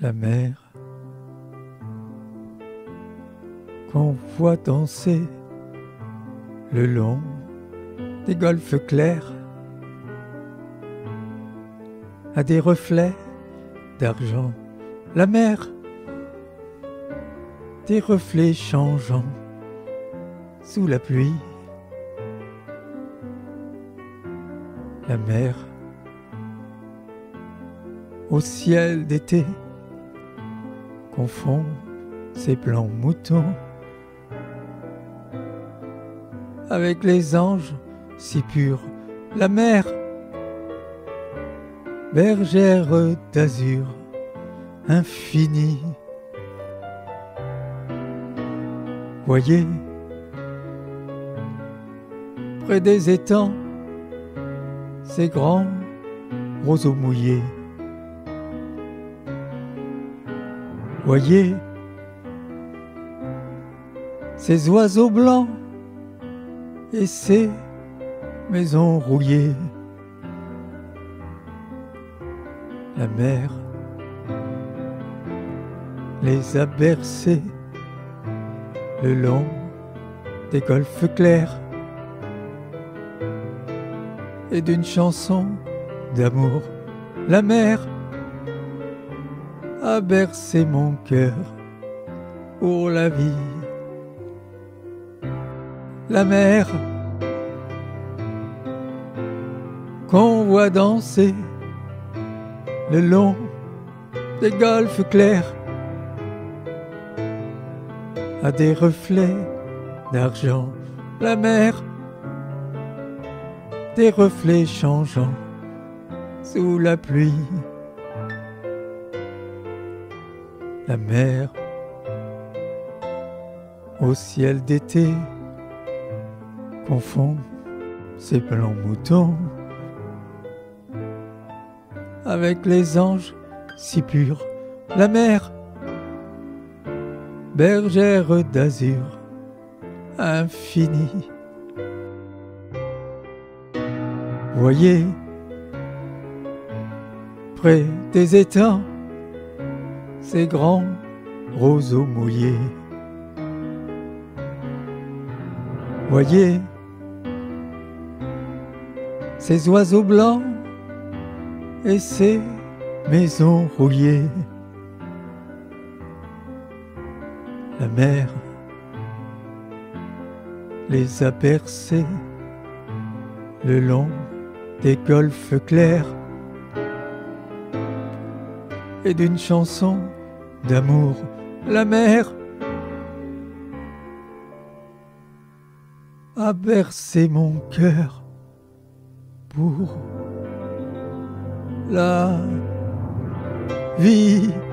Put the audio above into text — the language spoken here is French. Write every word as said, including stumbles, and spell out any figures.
la mer qu'on voit danser le long des golfes clairs à des reflets d'argent, la mer, des reflets changeants sous la pluie, la mer au ciel d'été confond ses blancs moutons avec les anges si purs, la mer, bergère d'azur infinie. Voyez, près des étangs, ces grands roseaux mouillés. Voyez, ces oiseaux blancs et ces maisons rouillées. La mer les a bercés le long des golfes clairs et d'une chanson d'amour. La mer a bercé mon cœur pour la vie. La mer qu'on voit danser le long des golfes clairs à des reflets d'argent, la mer, des reflets changeants sous la pluie. La mer au ciel d'été confond ses blancs moutons avec les anges si purs, la mer, bergère d'azur infinie. Voyez, près des étangs, ces grands roseaux mouillés. Voyez, ces oiseaux blancs et ces maisons rouillées. La mer les a bercés le long des golfes clairs et d'une chanson d'amour. La mer a bercé mon cœur pour la vie.